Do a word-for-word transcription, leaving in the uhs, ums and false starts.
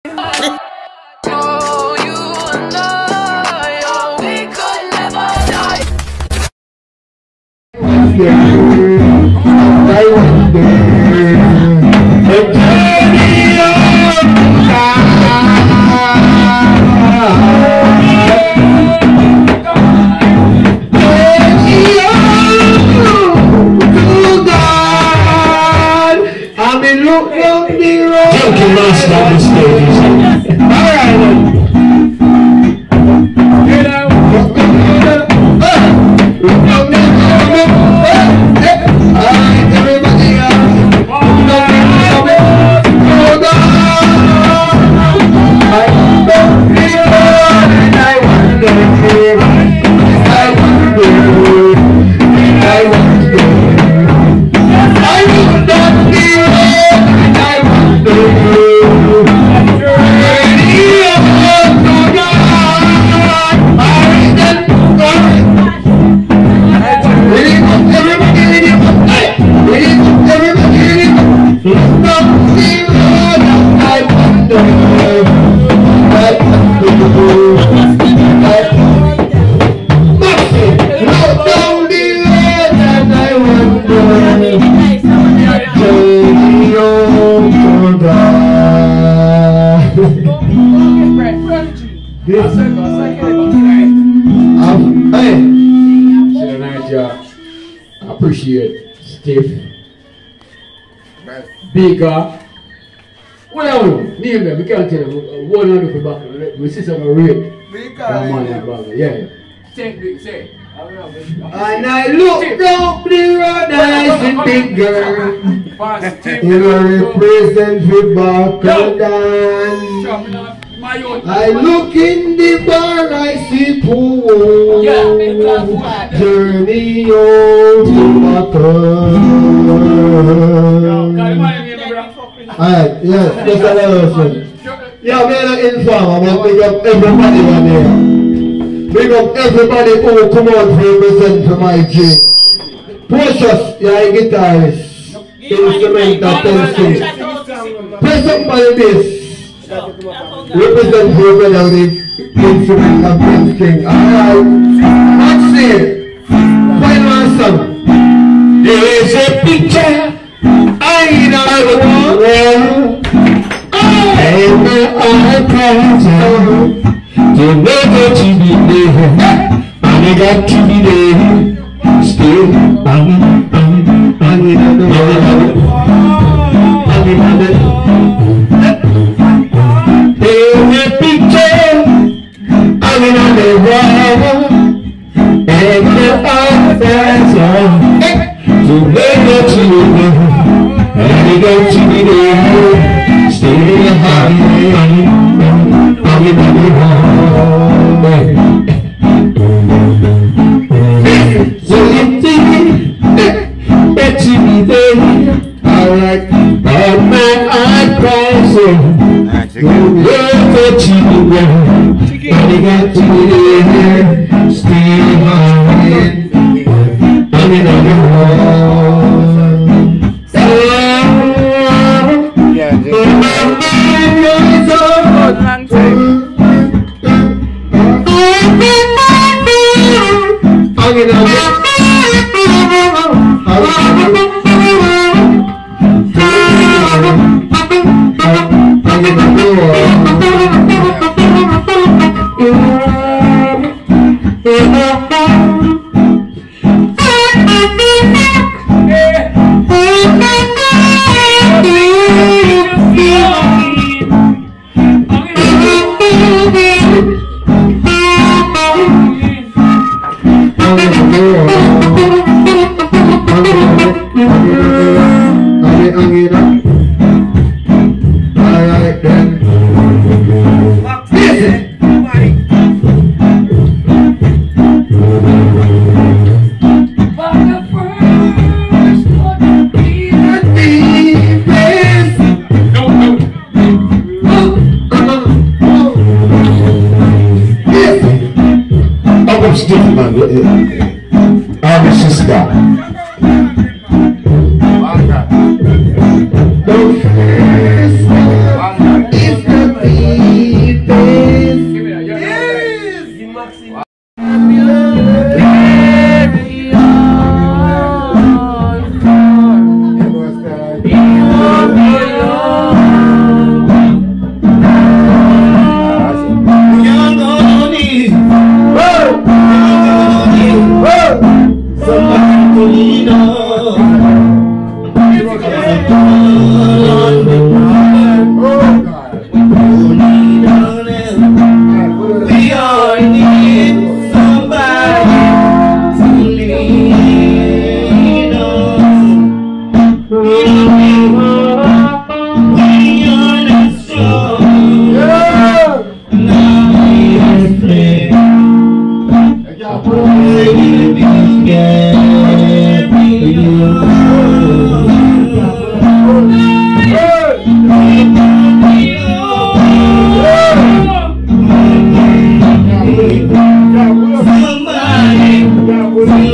Appreciate Stiff. Bigger. What are you? Name them. We can't tell them. One on the back. We see some real. Bigger. Yeah. Say, big, say. And I look down the road and I see big girl. You represent the back and dance. I look in the bar, I see pool. Journey on to Matan. Alright, yes, just another thing. Yeah, we're not informer, but big up everybody on there. Big up everybody who come out to represent for my G. Precious, yeah, guitarist. Instrumental, ten strings. Play something by the bass. Represent for brother with the instrument of ten string. Alright. What's it? Final song. There is a picture I know the world. And I can't to never to be there. And I got to be there. Still banging, banging, banging on the wall. Banging on the there's a picture hanging on the wall, and the eyes are to make it to you, and you got to be there, stay hanging, hanging, hanging on the wall. So you think that you be there, alright, but my eye cries on. Look at you, and you got to be there, still hanging, hanging on the wall. Yeah, long time. Hanging on the wall. Stiff man, I'm a sister. The first is the Thank you.